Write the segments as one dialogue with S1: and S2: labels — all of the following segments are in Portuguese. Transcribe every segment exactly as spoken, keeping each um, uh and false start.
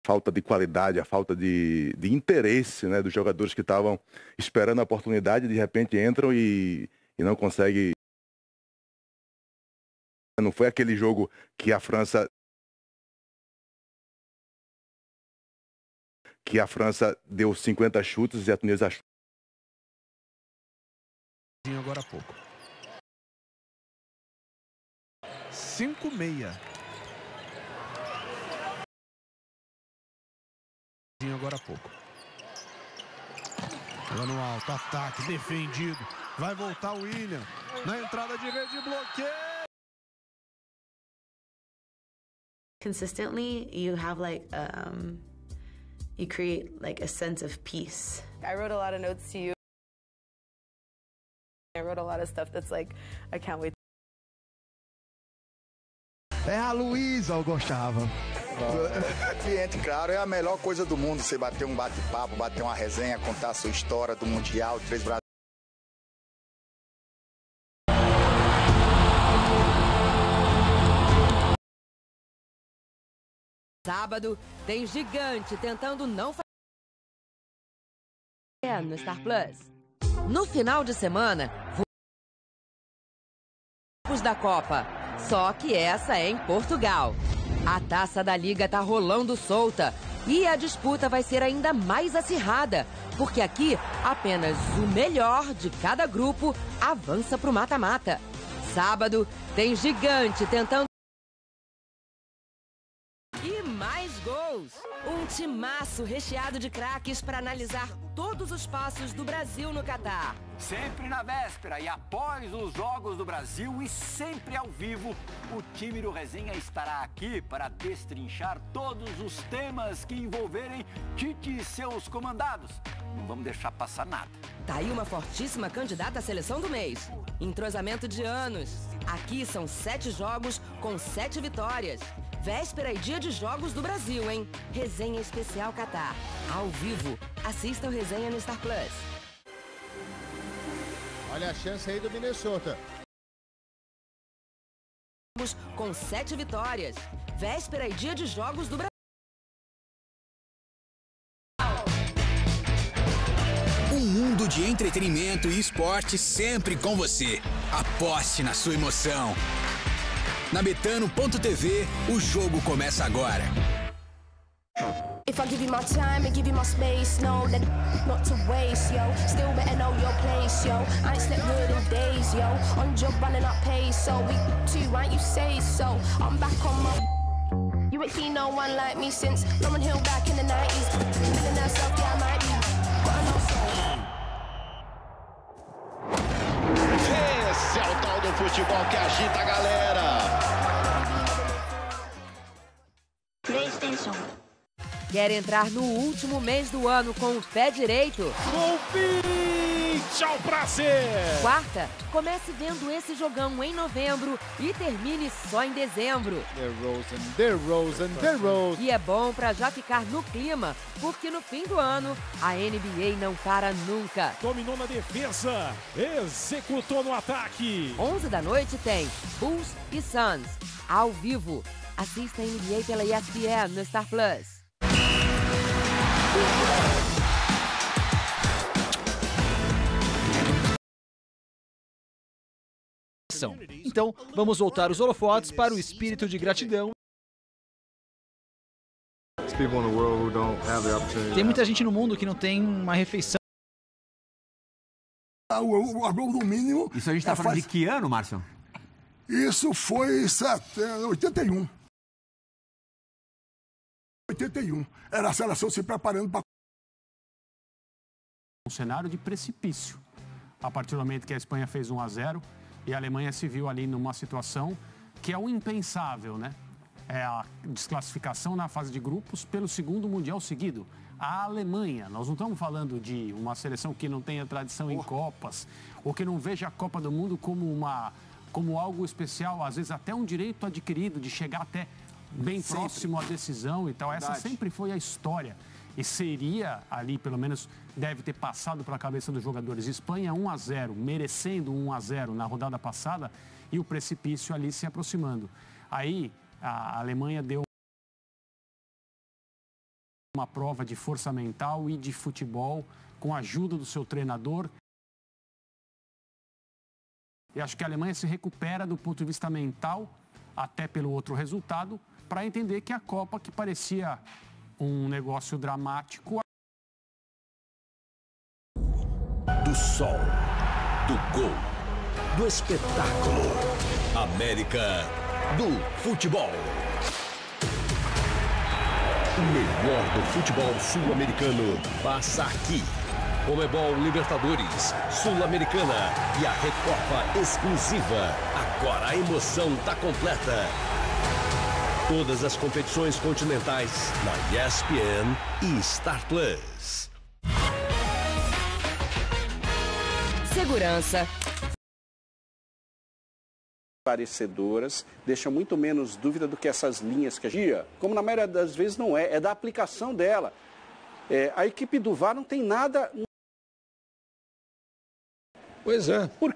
S1: falta de qualidade, a falta de, de interesse, né, dos jogadores que estavam esperando a oportunidade, de repente entram e, e não conseguem. Não foi aquele jogo que a França que a França deu cinquenta chutes e a Tunísia achou.
S2: Agora há pouco. cinco meia. Agora há pouco. Lá no alto, ataque, defendido. Vai voltar o William. Na entrada de rede, bloqueio.
S3: Consistently, you have like, um, you create like a sense of peace.
S4: I wrote a lot of notes to you. I wrote a lot of stuff that's like, I can't wait.
S5: É a Luísa, eu gostava.
S6: Cliente, claro, é a melhor coisa do mundo. Você bater um bate-papo, bater uma resenha, contar a sua história do Mundial, três Brasil.
S7: Sábado tem gigante tentando não fazer no Star Plus. No final de semana, os da Copa. Só que essa é em Portugal. A taça da Liga tá rolando solta e a disputa vai ser ainda mais acirrada, porque aqui apenas o melhor de cada grupo avança pro mata-mata. Sábado tem gigante tentando e mais gols. Um timaço recheado de craques para analisar todos os passos do Brasil no Catar.
S8: Sempre na véspera e após os Jogos do Brasil e sempre ao vivo, o time do Resenha estará aqui para destrinchar todos os temas que envolverem Tite e seus comandados. Não vamos deixar passar nada.
S7: Tá aí uma fortíssima candidata à seleção do mês. Entrosamento de anos. Aqui são sete jogos com sete vitórias. Véspera e dia de Jogos do Brasil, hein? Resenha Especial Catar. Ao vivo. Assista o Resenha no Star Plus.
S5: Olha a chance aí do Minnesota.
S7: Com sete vitórias. Véspera e dia de Jogos do Brasil.
S9: Um mundo de entretenimento e esporte sempre com você. Aposte na sua emoção. Na Betano ponto T V, o jogo começa agora.
S10: If I give you my time and give you my space, no, then not to waste, yo. Still better know your place, yo. I ain't slept good in days, yo. On job running up pace, so we too, right? You say so. I'm back on my. You ain't seen no one like me since Roman Hill back in the nineties. Feeling herself, yeah, I might be. But I know so.
S11: Esse é o tal do futebol que agita a galera.
S10: PlayStation.
S7: Quer entrar no último mês do ano com o pé direito?
S2: Convite ao prazer!
S7: Quarta, comece vendo esse jogão em novembro e termine só em dezembro.
S5: The Rosen, The Rosen, The Rosen.
S7: E é bom pra já ficar no clima, porque no fim do ano, a N B A não para nunca.
S2: Dominou na defesa, executou no ataque.
S7: onze da noite tem Bulls e Suns, ao vivo. Assista a N B A pela E S P N no Star Plus.
S12: Então, vamos voltar os holofotes para o espírito de gratidão. Tem muita gente no mundo que não tem uma refeição.
S13: O aluno mínimo.
S8: Isso a gente está falando de que ano, Márcio?
S13: Isso foi oitenta e um. oitenta e um. Era a seleção se preparando para.
S14: Um cenário de precipício. A partir do momento que a Espanha fez um a zero e a Alemanha se viu ali numa situação que é o impensável, né? É a desclassificação na fase de grupos pelo segundo Mundial seguido. A Alemanha, nós não estamos falando de uma seleção que não tenha tradição em Copas, ou que não veja a Copa do Mundo como, uma, como algo especial, às vezes até um direito adquirido de chegar até bem sempre próximo à decisão e tal. Verdade. Essa sempre foi a história. E seria ali, pelo menos, deve ter passado pela cabeça dos jogadores. Espanha um a zero, merecendo um a zero na rodada passada e o precipício ali se aproximando. Aí a Alemanha deu Uma prova de força mental e de futebol com a ajuda do seu treinador. E acho que a Alemanha se recupera do ponto de vista mental, até pelo outro resultado, para entender que a Copa, que parecia um negócio dramático...
S15: Do sol, do gol, do espetáculo. América do futebol. O melhor do futebol sul-americano passa aqui. Comebol Libertadores, Sul-Americana e a Recopa exclusiva. Agora a emoção tá completa. Todas as competições continentais na E S P N e Star Plus.
S7: Segurança.
S16: Parecedoras, deixa muito menos dúvida do que essas linhas que a gente... Como na maioria das vezes não é, é da aplicação dela. É, a equipe do V A R não tem nada...
S17: Pois é.
S16: Por...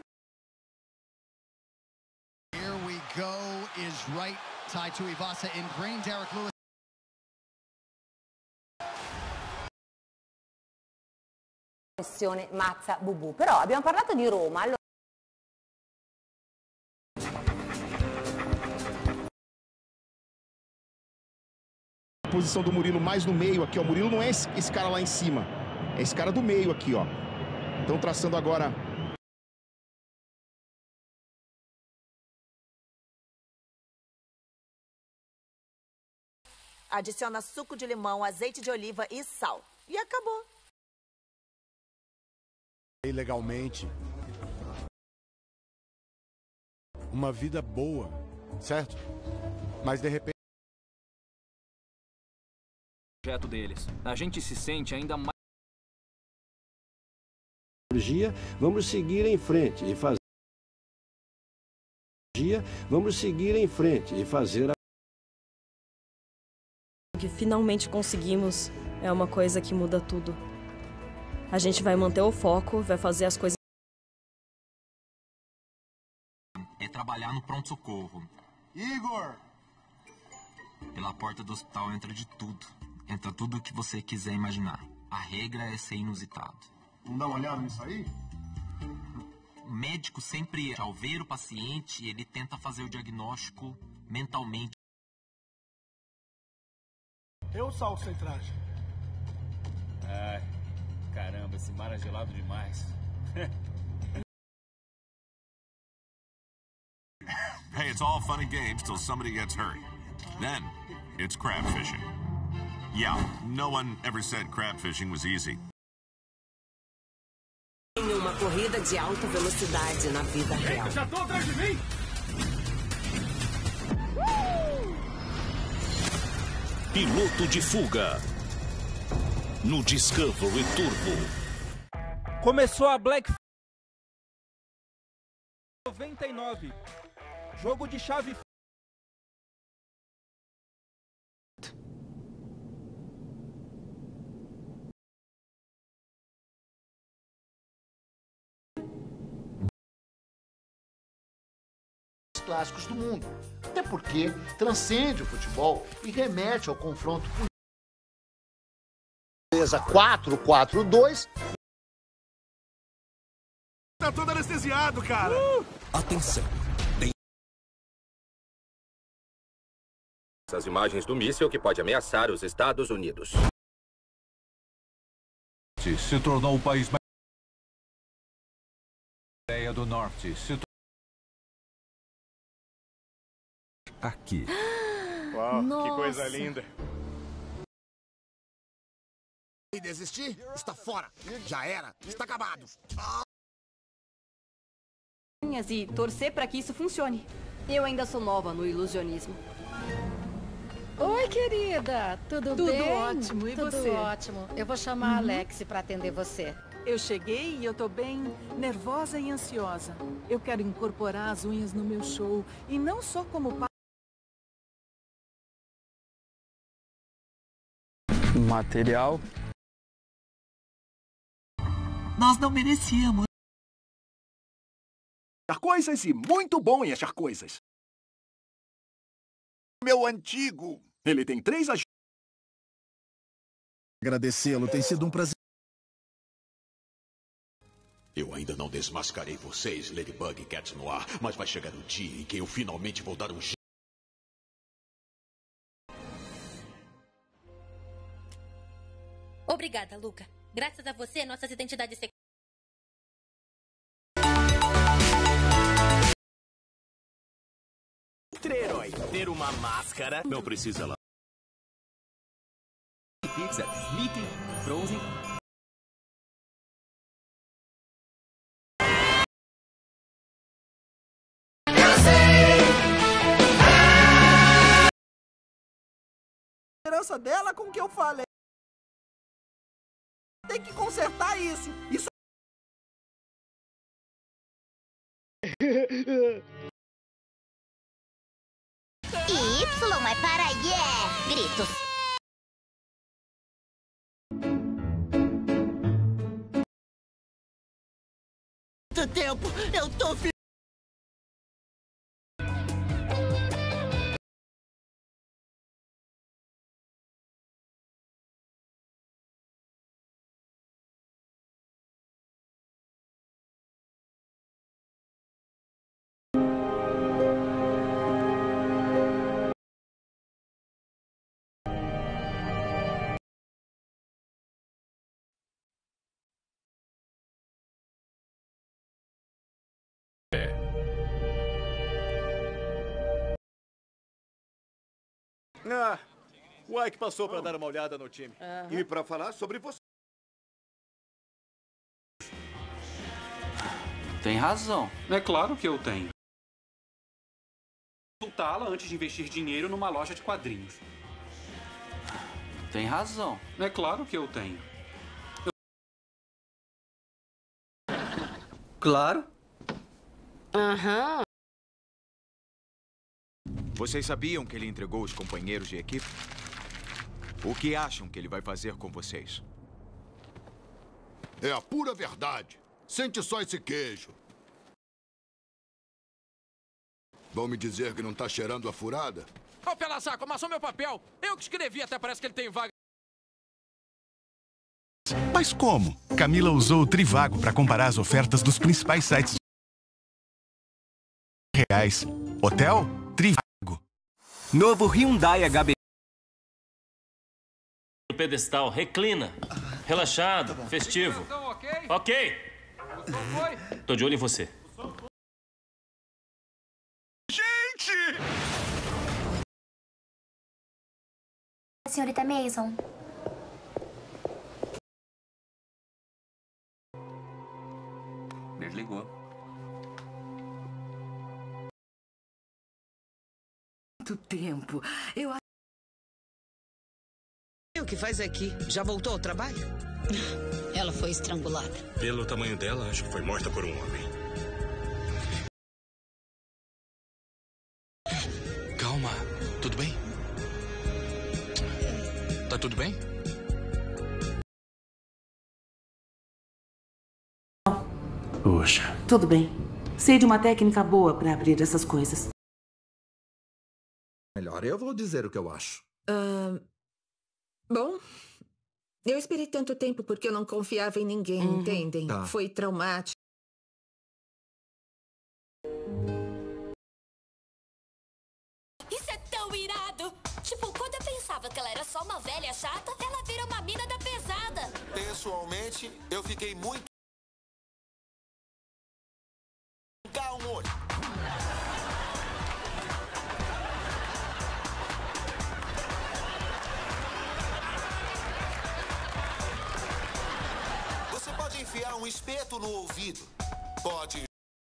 S5: Here we go is right. Taito Ivasa in green, Derek Lewis.
S18: Questione Mazza Bubu. Però abbiamo parlato di Roma. Allora...
S19: A posição do Murilo mais no meio aqui, ó. O Murilo não é esse, esse cara lá em cima. É esse cara do meio aqui, ó. Estão traçando agora.
S20: Adiciona suco de limão, azeite de oliva e sal. E acabou.
S2: Ilegalmente. Uma vida boa, certo? Mas de repente...
S21: projeto deles. A gente se sente ainda mais...
S22: Vamos seguir em frente e fazer... Vamos seguir em frente e fazer... A...
S23: que finalmente conseguimos é uma coisa que muda tudo. A gente vai manter o foco, vai fazer as coisas...
S24: É trabalhar no pronto-socorro.
S2: Igor!
S24: Pela porta do hospital entra de tudo. Entra tudo o que você quiser imaginar. A regra é ser inusitado.
S2: Vamos dar uma olhada nisso aí?
S24: O médico sempre, ao ver o paciente, ele tenta fazer o diagnóstico mentalmente.
S2: Eu salvo sem traje.
S21: Ai, caramba, esse mar é gelado demais.
S25: Hey, it's all fun and games till somebody gets hurt. Then, it's crab fishing. Yeah, no one ever said crab fishing was easy.
S7: Em uma corrida de alta velocidade na vida real.
S21: Já tô atrás de mim!
S15: Piloto de fuga. No Discovery Turbo.
S12: Começou a Black noventa e nove. Jogo de chave.
S5: Clássicos do mundo. Até porque transcende o futebol e remete ao confronto político. quatro quatro dois.
S2: Tá todo anestesiado, cara.
S15: Uh! Atenção. Tem...
S26: Essas imagens do míssil que pode ameaçar os Estados Unidos.
S27: Se tornou o país mais... Coreia do Norte se
S15: aqui.
S2: Uau,
S23: Nossa.
S2: que coisa linda.
S5: E desistir? Está fora. Já era. Está acabado.
S4: E torcer para que isso funcione. Eu ainda sou nova no ilusionismo.
S28: Oi, querida. Tudo,
S4: Tudo
S28: bem?
S4: ótimo. E
S28: Tudo
S4: você?
S28: ótimo. Eu vou chamar
S4: Uhum.
S28: a Alex para atender você.
S29: Eu cheguei e eu tô bem nervosa e ansiosa. Eu quero incorporar as unhas no meu show. E não só como...
S30: Material.
S31: Nós não merecíamos.
S32: Achar coisas e muito bom em achar coisas. Meu antigo. Ele tem três
S19: Agradecê-lo, tem sido um prazer.
S1: Eu ainda não desmascarei vocês, Ladybug e Cats no ar, mas vai chegar o dia em que eu finalmente vou dar um jeito.
S3: Obrigada, Luca. Graças a você, nossas identidades secretas.
S6: Herói, ter uma máscara.
S1: Não precisa lá.
S6: Pixar, Mickey, Frozen.
S8: A esperança dela com o que eu falei. Tem que consertar isso. Isso.
S9: Y, mas para yeah! Gritos.
S8: Muito tempo, eu tô fi...
S10: Ah, o Ike passou para dar uma olhada no time.
S11: Uhum. E para falar sobre você.
S13: Tem razão. É claro que eu tenho. Consultá-la antes de investir dinheiro numa loja de quadrinhos. Tem razão. É claro que eu tenho. Eu... Claro.
S9: Aham. Uhum.
S14: Vocês sabiam que ele entregou os companheiros de equipe? O que acham que ele vai fazer com vocês?
S16: É a pura verdade. Sente só esse queijo. Vão me dizer que não tá cheirando a furada?
S17: Ô, oh, pela saco, amassou meu papel. Eu que escrevi, até parece que ele tem vaga.
S18: Mas como? Camila usou o Trivago para comparar as ofertas dos principais sites reais. Hotel Trivago.
S33: Novo Hyundai H B.
S34: O pedestal reclina. Relaxado, festivo. Ok. Tô de olho em você.
S16: Gente!
S9: Senhorita Mason.
S34: Desligou.
S35: Muito tempo. Eu...
S36: O que faz aqui? Já voltou ao trabalho?
S9: Ela foi estrangulada.
S14: Pelo tamanho dela, acho que foi morta por um homem. Calma. Tudo bem? Tá tudo bem?
S37: Puxa. Tudo bem. Sei de uma técnica boa para abrir essas coisas.
S38: Melhor, eu vou dizer o que eu acho.
S39: Uh, bom, eu esperei tanto tempo porque eu não confiava em ninguém, uhum. Entendem? Tá. Foi traumático.
S9: Isso é tão irado! Tipo, quando eu pensava que ela era só uma velha chata, ela vira uma mina da pesada.
S14: Pessoalmente, eu fiquei muito... Calmo. Você pode enfiar um espeto no ouvido. Pode.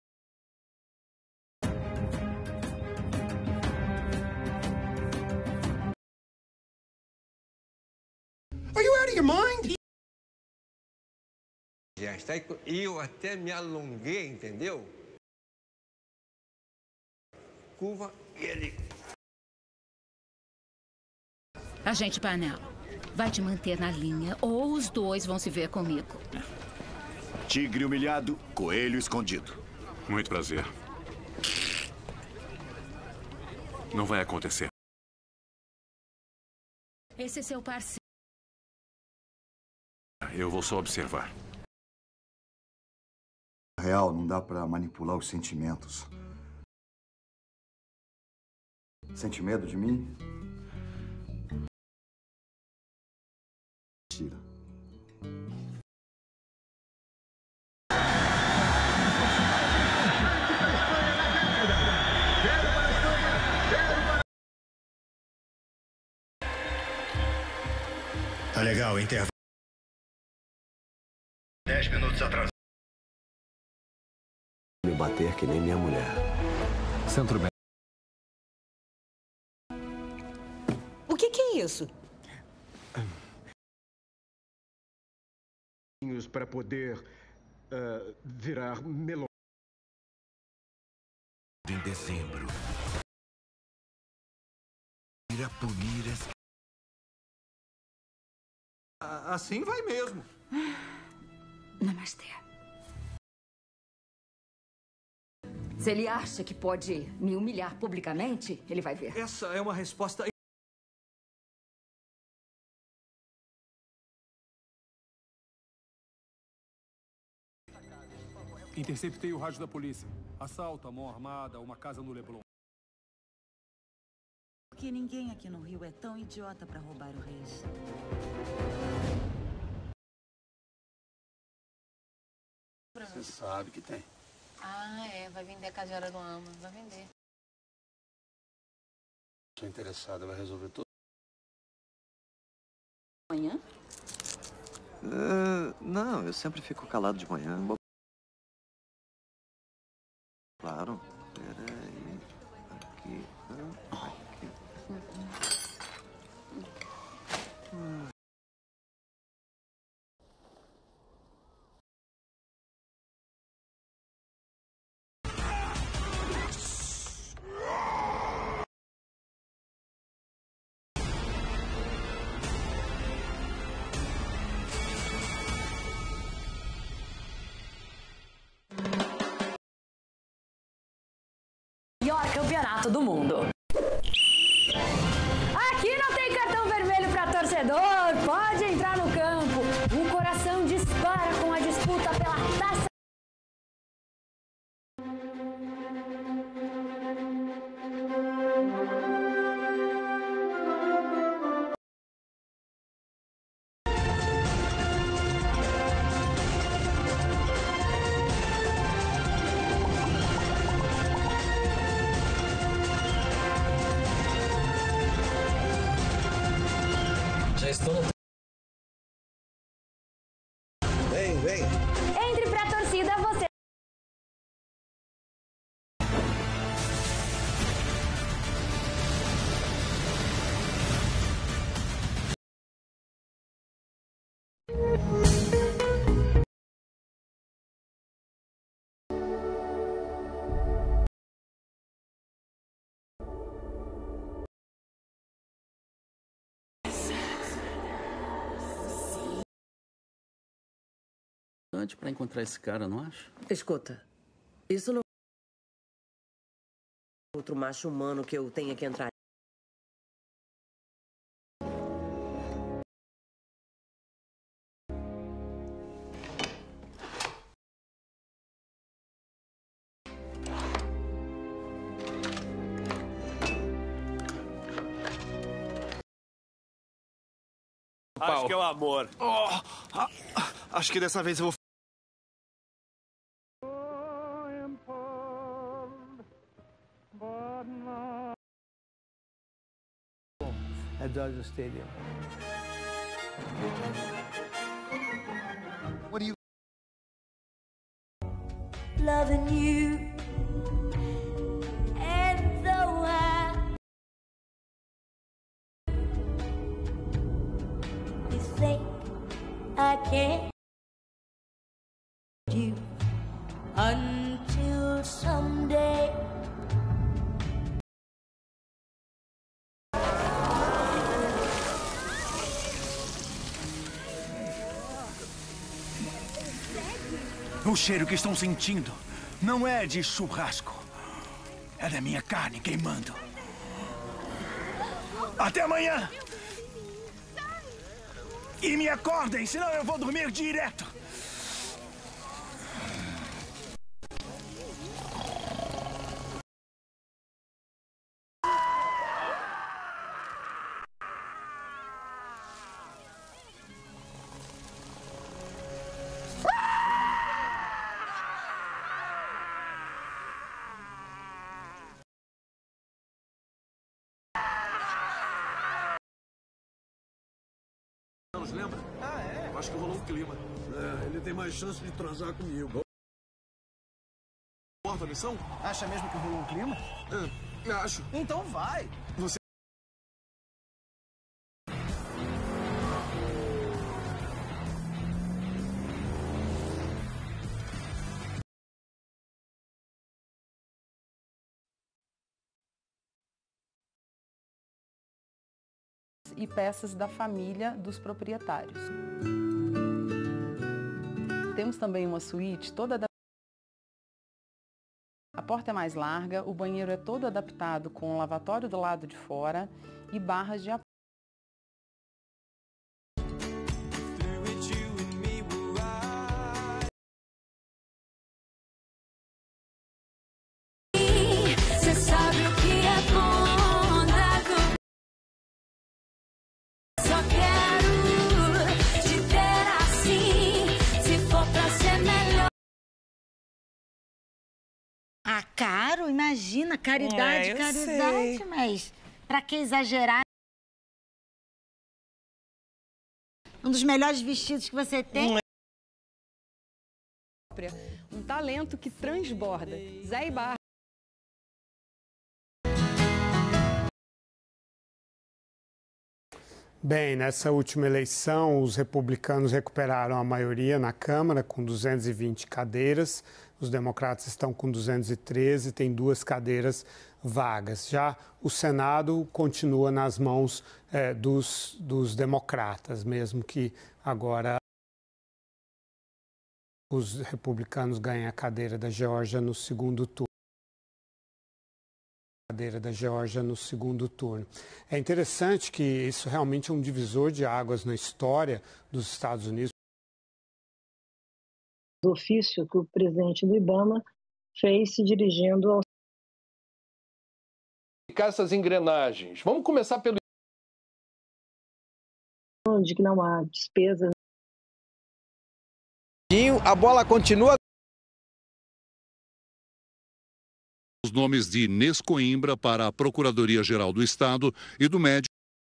S40: Are you out of your mind?
S41: Já está e eu até me alonguei, entendeu? Curva ele.
S28: Agente Parnell, vai te manter na linha ou os dois vão se ver comigo.
S16: Tigre humilhado, coelho escondido.
S14: Muito prazer. Não vai acontecer.
S28: Esse é seu parceiro.
S18: Eu vou só observar.
S2: Na real, não dá pra manipular os sentimentos. Sente medo de mim? Tira.
S3: Tá legal, intervalo. Dez minutos atrás.
S4: Me bater que nem minha mulher. Centro médico.
S36: O que, que é isso?
S40: Para poder uh, virar melão.
S4: Em dezembro. Ir a punir esse...
S5: Assim vai mesmo.
S28: Namastê.
S35: Se ele acha que pode me humilhar publicamente, ele vai ver.
S5: Essa é uma resposta...
S7: Interceptei o rádio da polícia. Assalto à mão armada, uma casa no Leblon.
S11: Porque ninguém aqui no Rio é tão idiota pra roubar o Reis.
S12: Você sabe que tem.
S15: Ah, é. Vai vender a Cajara do Ama. Vai vender.
S12: Sou interessada, vai resolver tudo.
S11: Amanhã?
S19: Uh, não, eu sempre fico calado de manhã. Claro. Peraí. Aqui. Aqui. Hum.
S35: Pior campeonato do mundo. Aqui não tem cartão vermelho para torcedor. Pode entrar no campo. O coração dispara com a disputa pela taça.
S41: Vem, vem.
S35: Entre pra torcida, você.
S12: Para encontrar esse cara, não acha?
S36: Escuta, isso não... Outro macho humano que eu tenha que entrar.
S10: Acho que é o amor.
S5: Oh, ah, acho que dessa vez eu vou...
S20: At Dodger Stadium.
S4: What do you...
S9: Loving you. And though I... You think I can't you until someday.
S18: O cheiro que estão sentindo não é de churrasco. É da minha carne queimando. Até amanhã! E me acordem, senão eu vou dormir direto.
S7: Lembra? Ah, é? Acho que rolou um clima. É, ele tem mais chance de transar comigo. Importa a missão?
S5: Acha mesmo que rolou um clima?
S7: É, acho.
S5: Então vai.
S7: Você...
S1: E peças da família dos proprietários. Temos também uma suíte toda adaptada. A porta é mais larga, o banheiro é todo adaptado com um lavatório do lado de fora e barras de apoio.
S9: Você sabe o que é bom. Só quero te ter assim, se for pra ser melhor.
S6: Ah, caro, imagina, caridade,
S8: é,
S6: caridade,
S8: sei.
S6: Mas pra que exagerar? Um dos melhores vestidos que você tem.
S1: Um talento que transborda. Zé Ibarra.
S13: Bem, nessa última eleição, os republicanos recuperaram a maioria na Câmara, com duzentas e vinte cadeiras. Os democratas estão com duzentas e treze, tem duas cadeiras vagas. Já o Senado continua nas mãos é, dos, dos democratas, mesmo que agora os republicanos ganhem a cadeira da Geórgia no segundo turno. cadeira da Geórgia no segundo turno. É interessante que isso realmente é um divisor de águas na história dos Estados Unidos.
S17: O ofício que o presidente do IBAMA fez se dirigindo ao...
S8: Essas engrenagens. Vamos começar pelo...
S17: de que não há despesa.
S8: A bola continua...
S21: Os nomes de Inês Coimbra para a Procuradoria-Geral do Estado e do médico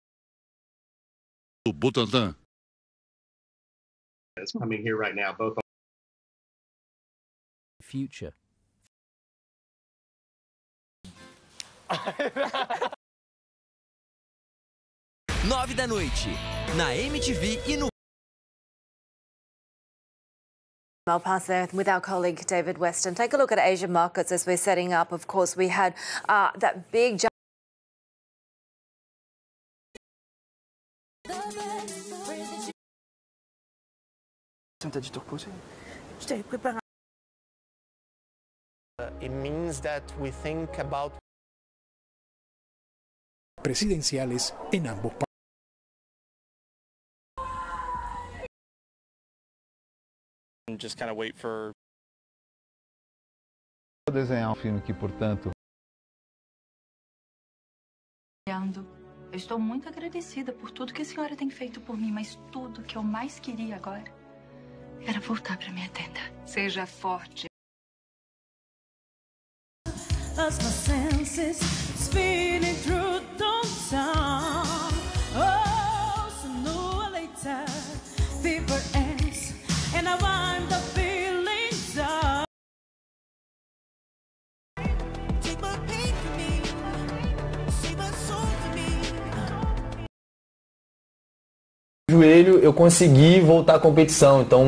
S21: do Butantan.
S22: It's coming here right now, both
S23: Future.
S24: Nove da noite, na M T V e no...
S25: I'll pass there with our colleague David Weston. Take a look at Asian markets as we're setting up. Of course, we had uh, that big jump.
S26: It means that we think about
S27: presidenciales en ambos países.
S26: just kind of wait for
S29: Vou desenhar um filme que, portanto,
S30: eu estou muito agradecida por tudo que a senhora tem feito por mim, mas tudo que eu mais queria agora era voltar para minha tenda. Seja forte.
S9: As my senses spinning through downtown. Oh, sooner or later, fever ends, and I wind up feeling down. Take my pain from me, save my soul for me.
S31: Joelho, eu consegui voltar à competição, então.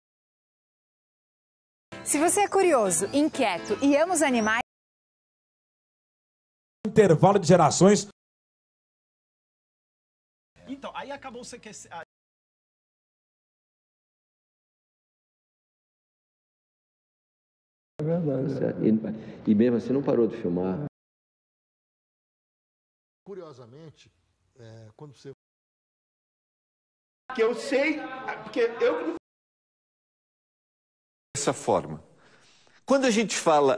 S32: Se você é curioso, inquieto e ama os animais,
S33: intervalo de gerações.
S5: Então, aí acabou você que
S33: É
S34: verdade. E, e mesmo assim não parou de filmar.
S37: Curiosamente, é, quando você
S2: Que eu sei, porque eu...
S3: Dessa forma. Quando a gente fala...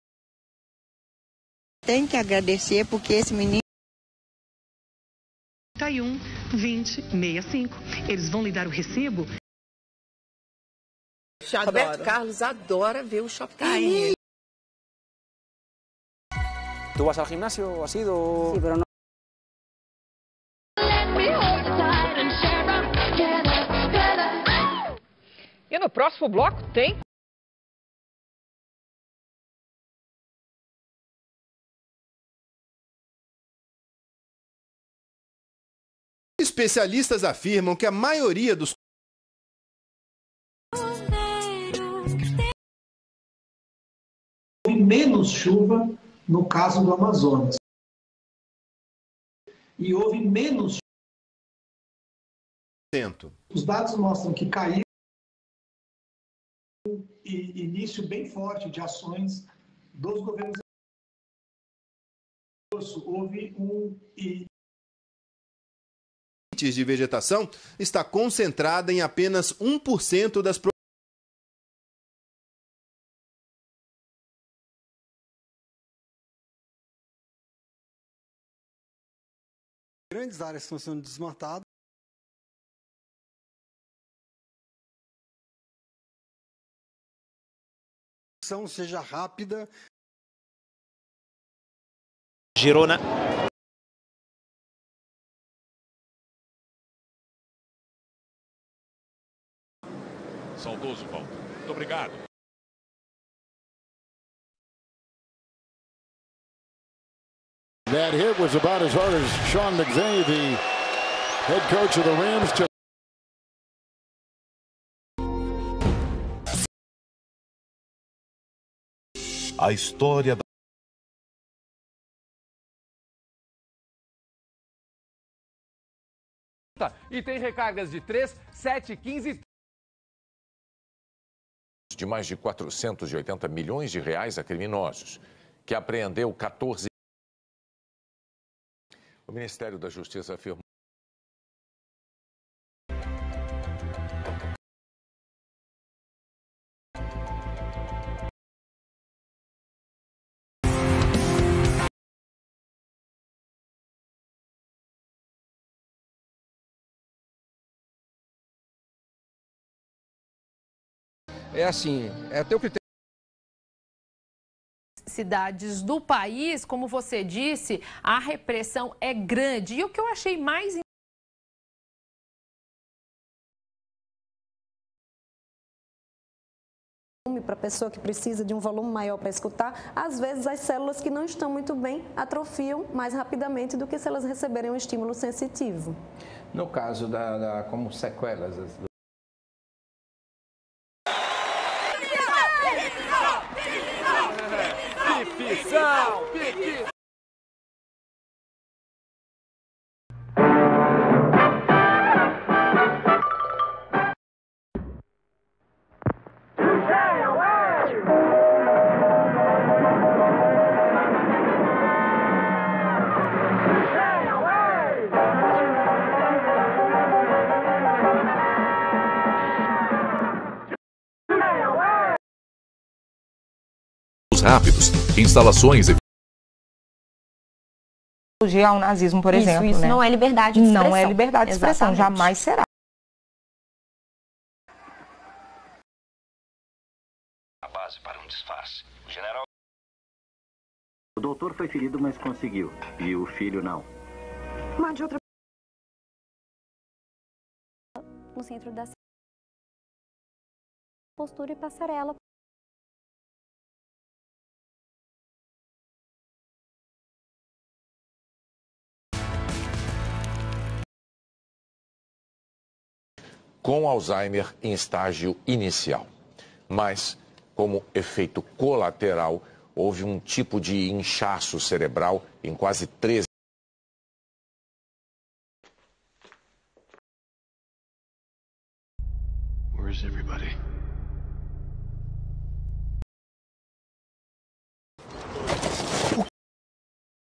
S4: Tem que agradecer porque esse menino...
S10: trinta e um, vinte, sessenta e cinco. Eles vão lhe dar o recibo?
S11: Roberto Carlos adora ver o Shoptime.
S12: ¿Tú vas al gimnasio? ¿Has ido?
S11: Sí, pero no.
S14: E no próximo bloco tem...
S15: Especialistas afirmam que a maioria dos houve menos chuva no caso do Amazonas. E houve menos. Os dados mostram que caiu um início bem forte de ações dos governos. Houve um de vegetação está concentrada em apenas um por cento das
S16: grandes áreas estão sendo desmatadas. Seja rápida.
S19: Girona.
S21: Saudoso, Walter. Muito obrigado.
S20: That hit was about as hard as Sean McVay, the head coach of the Rams, took.
S21: A história da...
S8: E tem recargas de três, sete, quinze...
S21: de mais de quatrocentos e oitenta milhões de reais a criminosos, que apreendeu quatorze... O Ministério da Justiça afirmou...
S8: É assim, é teu critério.
S22: Cidades do país, como você disse, a repressão é grande. E o que eu achei mais
S23: para a pessoa que precisa de um volume maior para escutar, às vezes as células que não estão muito bem atrofiam mais rapidamente do que se elas receberem um estímulo sensitivo.
S28: No caso da, da como sequelas do...
S8: Pipição, pipi.
S21: rápidos, instalações e
S35: ao nazismo, por
S36: isso,
S35: exemplo.
S36: Isso
S35: né?
S36: não é liberdade de expressão.
S35: Não é liberdade de expressão,
S36: Exatamente.
S35: jamais será.
S37: A base para um disfarce. O general...
S38: O doutor foi ferido, mas conseguiu. E o filho não.
S36: Mande outra...
S39: No centro da postura e passarela.
S21: com Alzheimer em estágio inicial. Mas, como efeito colateral, houve um tipo de inchaço cerebral em quase treze.
S40: Where's everybody?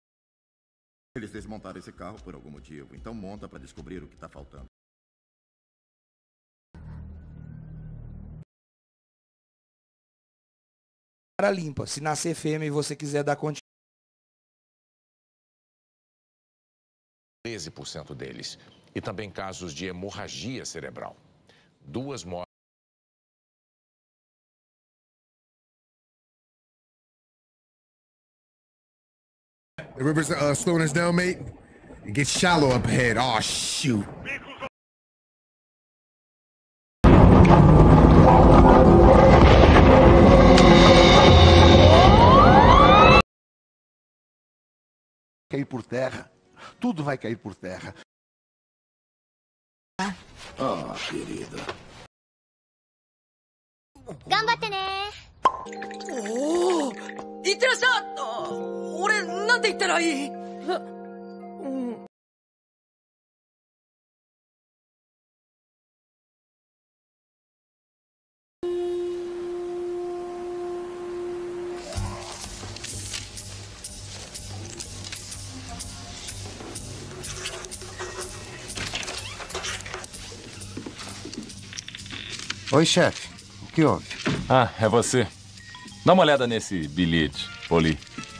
S41: Eles desmontaram esse carro por algum motivo, então monta para descobrir o que está faltando.
S1: limpa. Se nascer fêmea e você quiser dar continuidade.
S21: treze por cento deles. E também casos de hemorragia cerebral. Duas mortes.
S5: The river's uh, slowing us down, mate. It gets shallow up ahead. Oh, shoot.
S6: Cair por terra. Tudo vai cair por terra. Oh, querida.
S7: Gambate né.
S9: Oh! Interessante! 俺、なんて言ったらいい?
S13: Oi, chefe. O que houve?
S17: Ah, é você. Dá uma olhada nesse bilhete, Poli.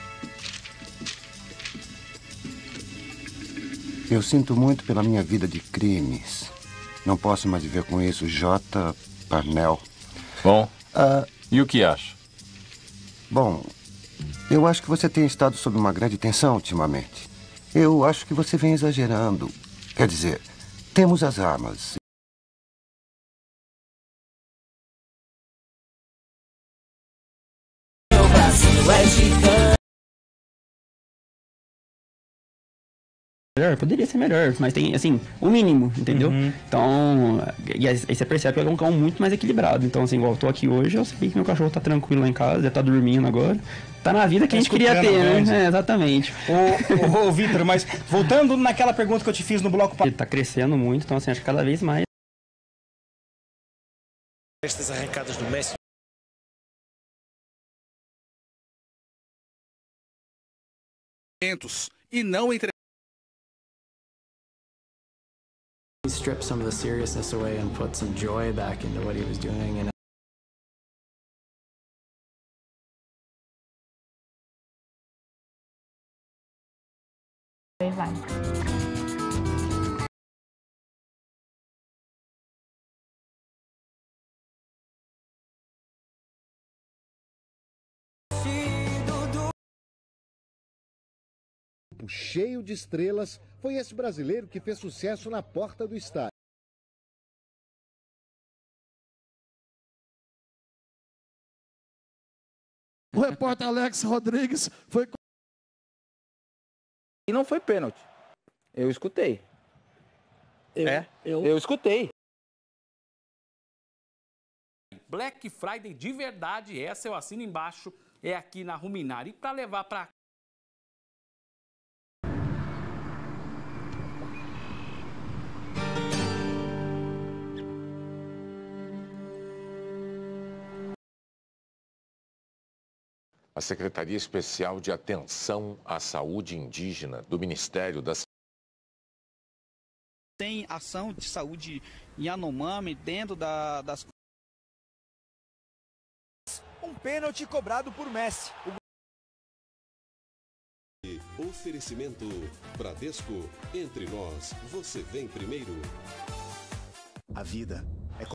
S13: Eu sinto muito pela minha vida de crimes. Não posso mais viver com isso, J. Parnell.
S17: Bom,
S13: uh,
S17: e o que acha?
S13: Bom, eu acho que você tem estado sob uma grande tensão ultimamente. Eu acho que você vem exagerando. Quer dizer, temos as armas.
S18: Melhor, poderia ser melhor, mas tem, assim, o mínimo, entendeu? Uhum. Então, e aí você percebe que ele é um cão muito mais equilibrado. Então, assim, igual eu tô aqui hoje, eu sei que meu cachorro tá tranquilo lá em casa, já tá dormindo agora. Tá na vida que a gente queria ter, né? É, exatamente.
S19: Ô, ô Vitor, mas voltando naquela pergunta que eu te fiz no bloco...
S18: Ele tá crescendo muito, então, assim, acho que cada vez mais...
S19: Estas arrancadas do Messi...
S24: E não entre...
S25: Strip some of the seriousness away and put some joy back into what he was doing. And
S39: vai.
S20: Cheio de estrelas, foi esse brasileiro que fez sucesso na porta do estádio.
S1: O repórter Alex Rodrigues foi...
S28: E não foi pênalti. Eu escutei.
S26: Eu,
S28: é,
S26: eu...
S28: eu escutei.
S26: Black Friday de verdade, essa eu assino embaixo, é aqui na Ruminar. E para levar para
S21: A Secretaria Especial de Atenção à Saúde Indígena do Ministério das...
S19: Tem ação de saúde Yanomami dentro da, das...
S27: Um pênalti cobrado por Messi.
S29: O... Oferecimento Bradesco. Entre nós, você vem primeiro.
S27: A vida é...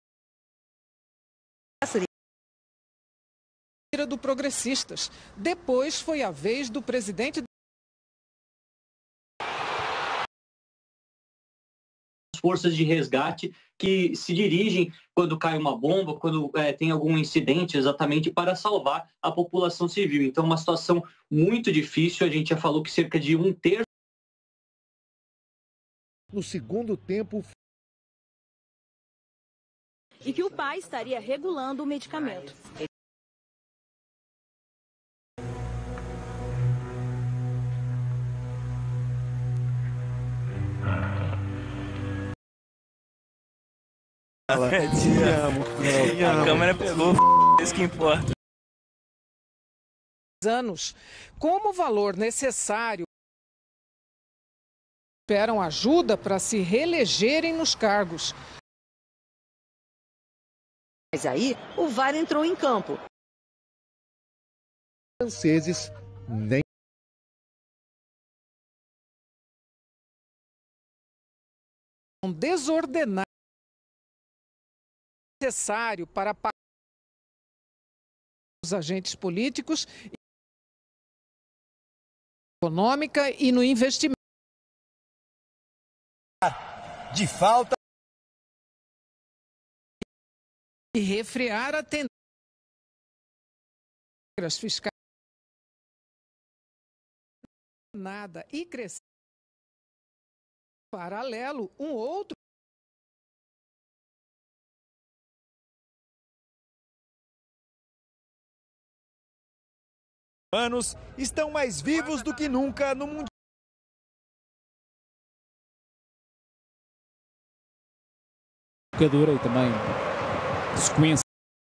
S14: do Progressistas. Depois foi a vez do presidente.
S30: Forças de resgate que se dirigem quando cai uma bomba, quando é, tem algum incidente, exatamente para salvar a população civil. Então, uma situação muito difícil. A gente já falou que cerca de um terço.
S20: No segundo tempo.
S31: E que o pai estaria regulando o medicamento.
S19: É, te amo. Te amo. A câmera pegou, isso que importa.
S14: Anos, como valor necessário, esperam ajuda para se reelegerem nos cargos.
S31: Mas aí o V A R entrou em campo.
S2: franceses nem
S14: desordenado necessário para os agentes políticos, econômica e no investimento.
S3: De falta
S14: E refrear a tendência fiscais nada e crescer paralelo um outro
S3: anos estão mais vivos do que nunca no mundo.
S4: Jogadora e também sequência.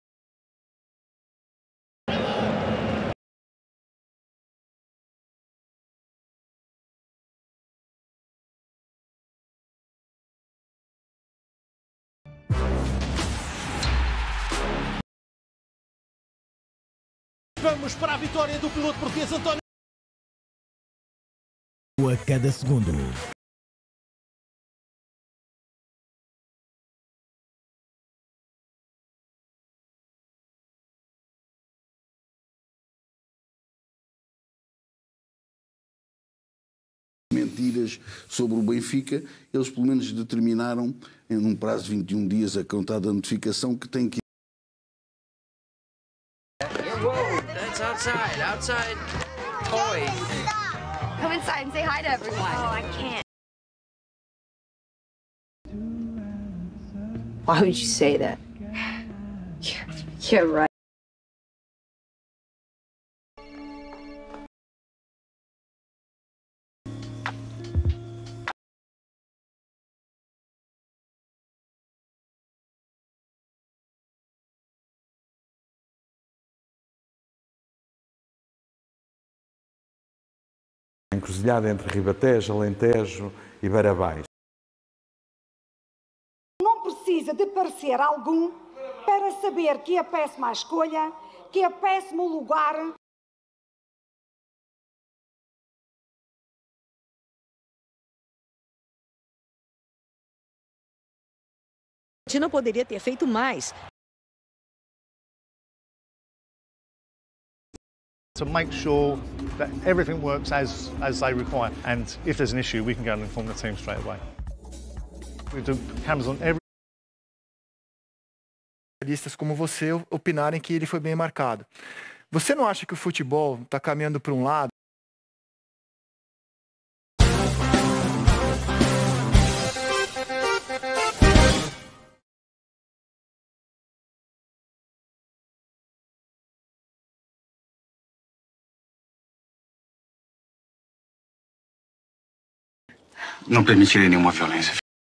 S3: Vamos para a vitória do piloto português António.
S8: A cada segundo.
S10: Mentiras sobre o Benfica, eles pelo menos determinaram, em um prazo de vinte e um dias, a contar da notificação que tem que.
S11: Whoa, that's outside, outside toys.
S31: Come inside and say hi to everyone. Oh, I can't.
S12: Why would you say that? You're right.
S15: Encruzilhada entre Ribatejo, Alentejo e Barabais.
S16: Não precisa de parecer algum para saber que a péssima escolha, que a péssimo lugar.
S31: A gente não poderia ter feito mais.
S22: To make sure that everything works as, as they require. And if there's an issue, we can go and inform the team straight away. We do cameras on every...
S27: Jornalistas como você opinarem que ele foi bem marcado. Você não acha que o futebol está caminhando para um lado?
S22: Não permitirei nenhuma violência.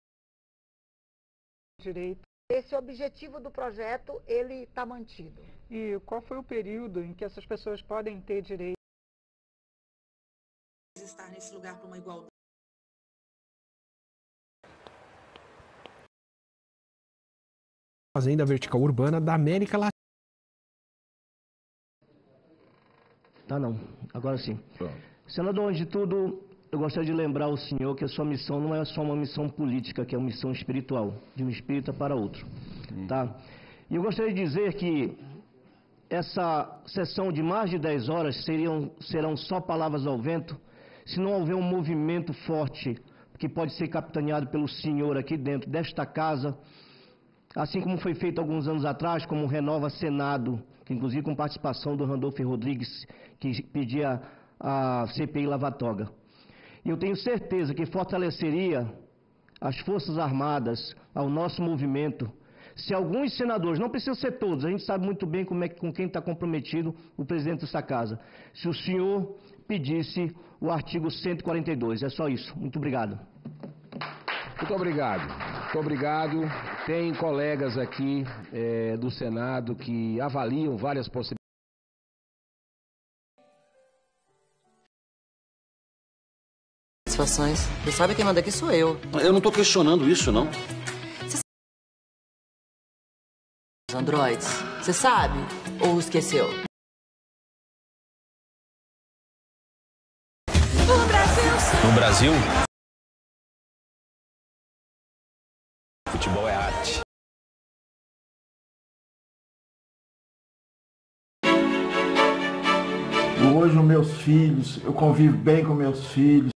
S16: Direito. Esse objetivo do projeto, ele está mantido.
S23: E qual foi o período em que essas pessoas podem ter direito?
S24: Estar nesse lugar para uma igualdade.
S32: Fazenda vertical urbana da América Latina.
S33: Tá não, agora sim. Senador, antes de tudo, eu gostaria de lembrar ao senhor que a sua missão não é só uma missão política, que é uma missão espiritual, de um espírita para outro, tá? E eu gostaria de dizer que essa sessão de mais de dez horas seriam, serão só palavras ao vento, se não houver um movimento forte, que pode ser capitaneado pelo senhor aqui dentro desta casa, assim como foi feito alguns anos atrás, como o Renova Senado, que inclusive com participação do Randolfo Rodrigues, que pedia a C P I Lava Toga. E eu tenho certeza que fortaleceria as Forças Armadas, ao nosso movimento, se alguns senadores, não precisam ser todos, a gente sabe muito bem como é, com quem está comprometido o presidente desta casa, se o senhor pedisse o artigo cento e quarenta e dois. É só isso. Muito obrigado.
S34: Muito obrigado. Muito obrigado. Tem colegas aqui é, do Senado que avaliam várias possibilidades.
S31: Situações. Você sabe quem manda aqui sou eu.
S35: Eu não estou questionando isso, não.
S31: Androides, você sabe ou esqueceu?
S19: Brasil, futebol é arte.
S1: Hoje, os meus filhos, eu convivo bem com meus filhos.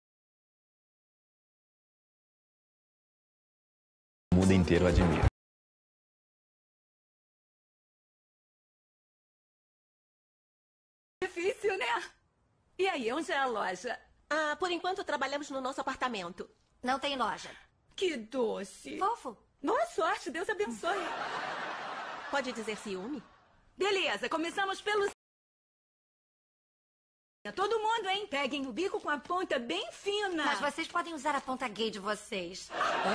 S19: O mundo inteiro admira.
S31: Difícil, né? E aí, onde é a loja? Ah, por enquanto trabalhamos no nosso apartamento. Não tem loja. Que doce. Fofo. Boa sorte, Deus abençoe. Pode dizer ciúme? Beleza, começamos pelo... Todo mundo, hein? Peguem o bico com a ponta bem fina. Mas vocês podem usar a ponta gay de vocês.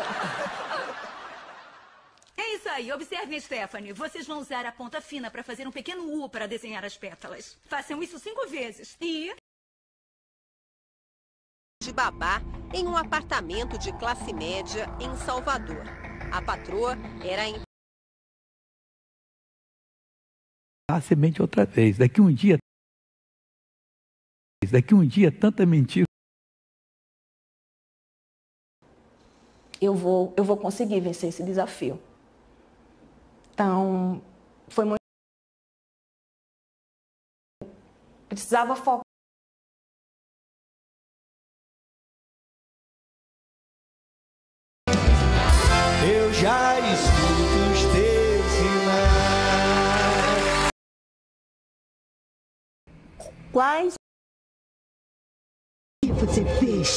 S31: É isso aí, observem, Stephanie. Vocês vão usar a ponta fina para fazer um pequeno U para desenhar as pétalas. Façam isso cinco vezes. E... de babá em um apartamento de classe média em Salvador. A patroa era em...
S2: A semente outra vez. Daqui um dia... Daqui um dia, tanta mentira.
S5: Eu vou, eu vou conseguir vencer esse desafio. Então, foi muito... Precisava focar.
S3: Eu já escuto os teus sinais.
S5: Quais?
S6: Você fez.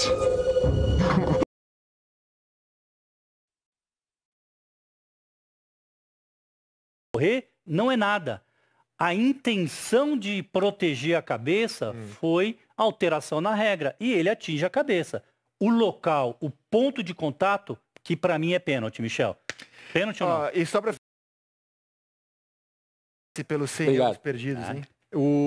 S7: Morrer não é nada. A intenção de proteger a cabeça hum. foi alteração na regra. E ele atinge a cabeça. O local, o ponto de contato, que para mim é pênalti, Michel. Pênalti ou não?
S27: Uh, e só para... pelos cem anos perdidos, hein? O...